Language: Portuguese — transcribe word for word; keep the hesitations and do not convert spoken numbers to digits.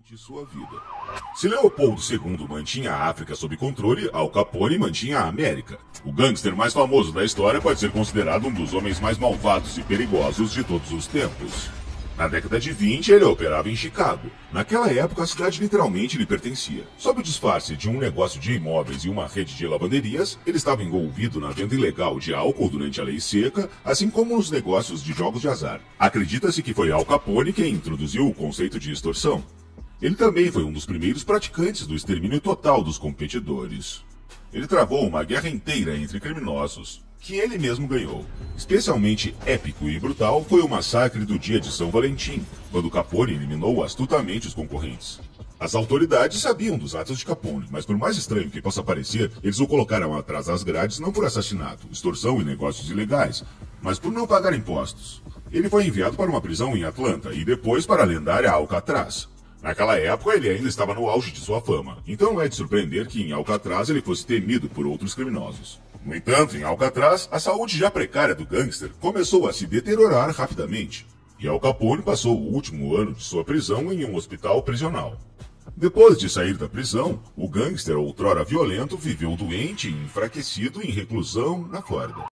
de sua vida. Se Leopoldo segundo mantinha a África sob controle, Al Capone mantinha a América. O gangster mais famoso da história pode ser considerado um dos homens mais malvados e perigosos de todos os tempos. Na década de vinte, ele operava em Chicago. Naquela época, a cidade literalmente lhe pertencia. Sob o disfarce de um negócio de imóveis e uma rede de lavanderias, ele estava envolvido na venda ilegal de álcool durante a lei seca, assim como nos negócios de jogos de azar. Acredita-se que foi Al Capone quem introduziu o conceito de extorsão. Ele também foi um dos primeiros praticantes do extermínio total dos competidores. Ele travou uma guerra inteira entre criminosos, que ele mesmo ganhou. Especialmente épico e brutal foi o massacre do dia de São Valentim, quando Capone eliminou astutamente os concorrentes. As autoridades sabiam dos atos de Capone, mas por mais estranho que possa parecer, eles o colocaram atrás das grades não por assassinato, extorsão e negócios ilegais, mas por não pagar impostos. Ele foi enviado para uma prisão em Atlanta e depois para a lendária Alcatraz. Naquela época, ele ainda estava no auge de sua fama, então não é de surpreender que em Alcatraz ele fosse temido por outros criminosos. No entanto, em Alcatraz, a saúde já precária do gangster começou a se deteriorar rapidamente, e Al Capone passou o último ano de sua prisão em um hospital prisional. Depois de sair da prisão, o gangster outrora violento viveu doente e enfraquecido em reclusão na Flórida.